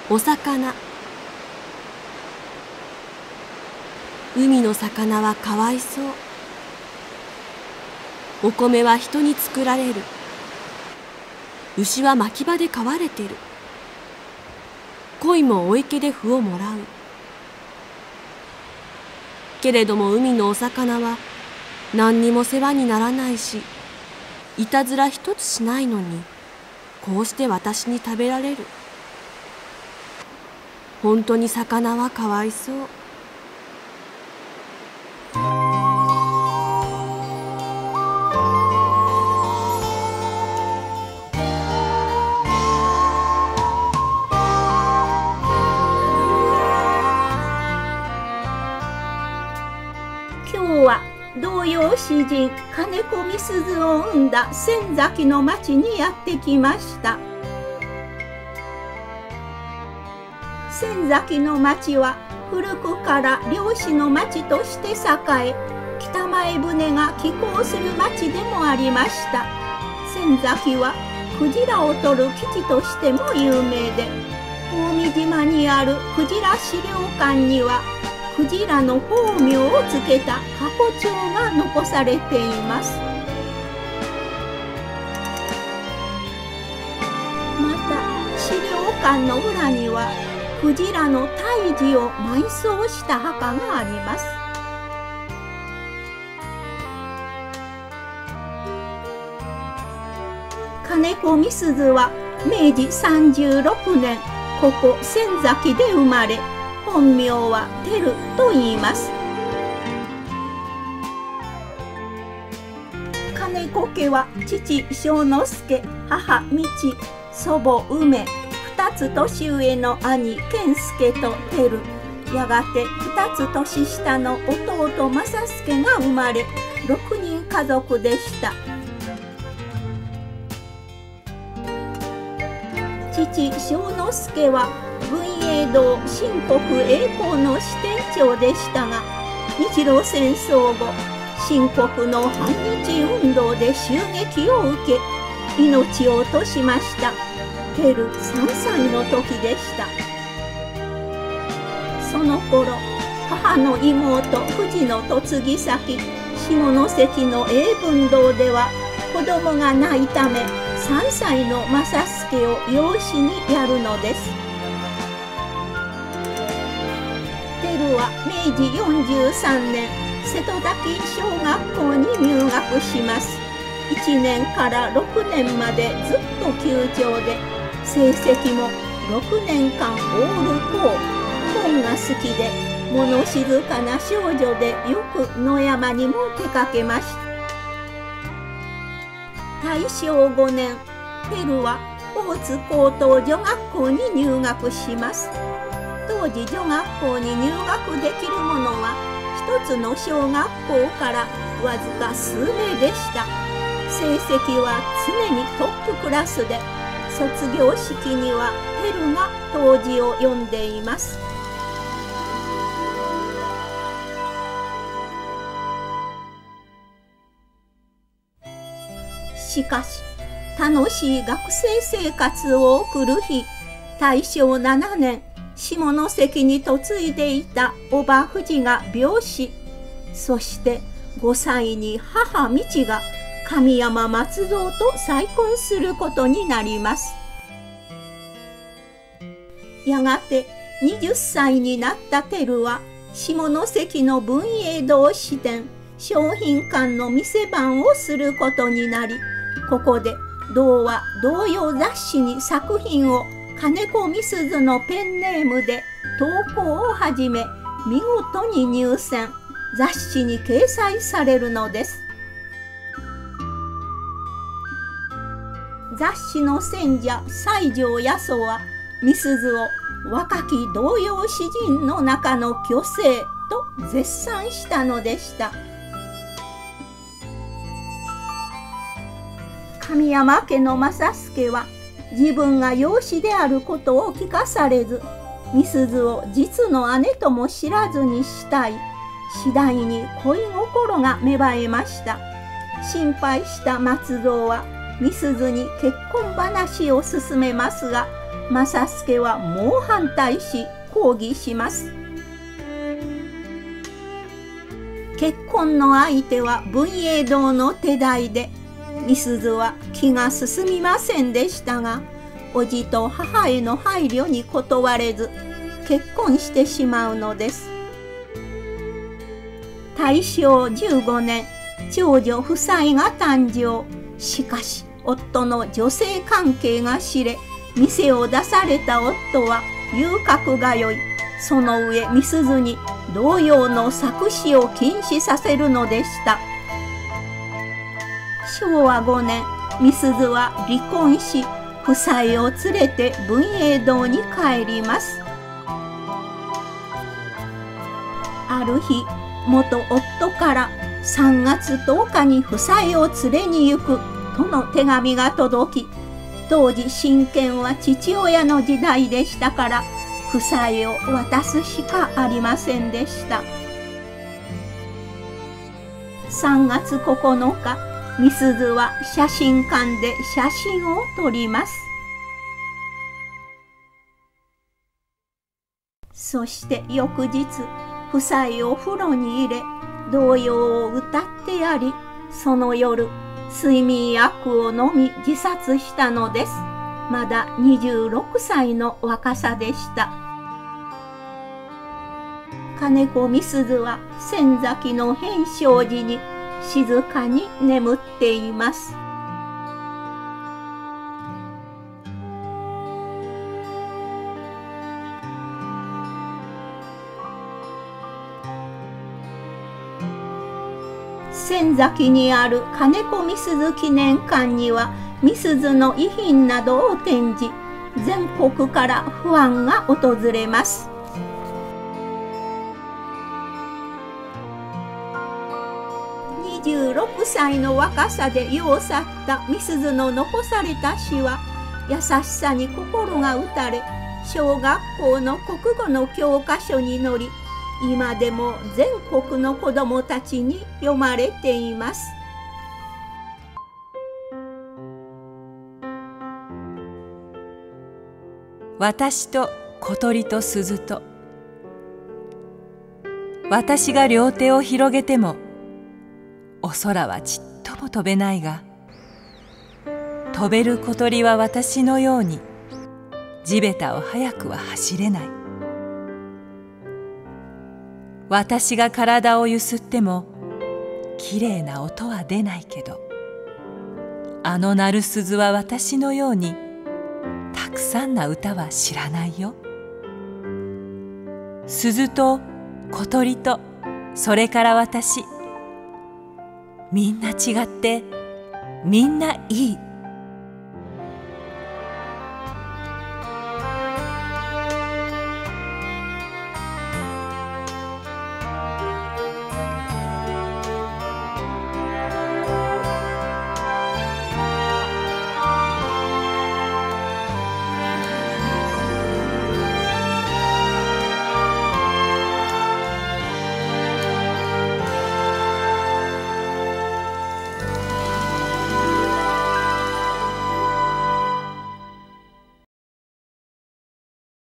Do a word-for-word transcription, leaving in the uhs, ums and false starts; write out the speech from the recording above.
お魚。海の魚はかわいそう。お米は人に作られる。牛は牧場で飼われてる。鯉もお池で麩をもらう。けれども海のお魚は何にも世話にならないし、いたずら一つしないのに、こうして私に食べられる。本当に魚はかわいそう。 今日は童謡詩人金子みすゞを生んだ仙崎の町にやってきました。仙崎の町は古くから漁師の町として栄え、北前船が寄港する町でもありました。仙崎はクジラを取る基地としても有名で、近江島にあるクジラ資料館にはクジラの法名をつけた過去帳が残されています。また資料館の裏にはクジラの胎児を埋葬した墓があります。金子みすゞはめいじさんじゅうろくねん、ここ仙崎で生まれ、本名は照と言います。金子家は父正之助、母道、祖母梅、二つ年上の兄健介と照、やがて二つ年下の弟正助が生まれ、ろくにん家族でした。父正之助は文英堂新国栄光の支店長でしたが、日露戦争後、新国の反日運動で襲撃を受け、命を落としました。照さんさいの時でした。その頃、母の妹富士の嫁ぎ先、下関の英文堂では子供がないため、さんさいの正助を養子にやるのです。照はめいじよんじゅうさんねん、瀬戸崎小学校に入学します。いちねんからろくねんまでずっと級長で、成績もろくねんかんオールこう。本が好きで、物静かな少女でよく野山にも出かけました。大正ごねん、照は大津高等女学校に入学します。当時女学校に入学できるものは一つの小学校からわずか数名でした。成績は常にトップクラスで、卒業式には照が答辞を読んでいます。しかし楽しい学生生活を送る日、大正ななねん、下関に嫁いでいた叔母富士が病死。そしてごさいに母道が神山松蔵と再婚することになります。やがてはたちになった照は下関の文英堂支店商品館の店番をすることになり、ここで童話童謡雑誌に作品を金子みすゞのペンネームで投稿を始め、見事に入選、雑誌に掲載されるのです。雑誌の選者西条八十はみすゞを若き童謡詩人の中の巨星と絶賛したのでした。神山家の正助は自分が養子であることを聞かされず、みすゞを実の姉とも知らずにしたい。次第に恋心が芽生えました。心配した松蔵はみすゞに結婚話を勧めますが、 正助は猛反対し抗議します。結婚の相手は文英堂の手代で、みすずは気が進みませんでしたが、叔父と母への配慮に断れず結婚してしまうのです。大正じゅうごねん、長女夫妻が誕生。しかし夫の女性関係が知れ、店を出された夫は遊郭通い、その上みすずに同様の作詞を禁止させるのでした。しょうわごねん、みすずは離婚し、夫妻を連れて文英堂に帰ります。ある日、元夫からさんがつとおかに夫妻を連れに行くとの手紙が届き、当時親権は父親の時代でしたから、夫妻を渡すしかありませんでした。さんがつここのか、みすずは写真館で写真を撮ります。そして翌日、夫妻を風呂に入れ、童謡を歌ってやり、その夜、睡眠薬を飲み自殺したのです。まだにじゅうろくさいの若さでした。金子みすずは仙崎の偏正寺に静かに眠っています。仙崎にある金子みすず記念館には、みすずの遺品などを展示。全国からファンが訪れます。にじゅうろくさいの若さで世を去ったみすずの残された詩は、優しさに心が打たれ、小学校の国語の教科書に載り、今でも全国の子どもたちに読まれています。 私と小鳥と鈴と。私が両手を広げてもお空はちっとも飛べないが、飛べる小鳥は私のように地べたを速くは走れない。私が体をゆすってもきれいな音は出ないけど、あの鳴る鈴は私のようにたくさんな歌は知らないよ。鈴と小鳥とそれから私、みんな違ってみんないい。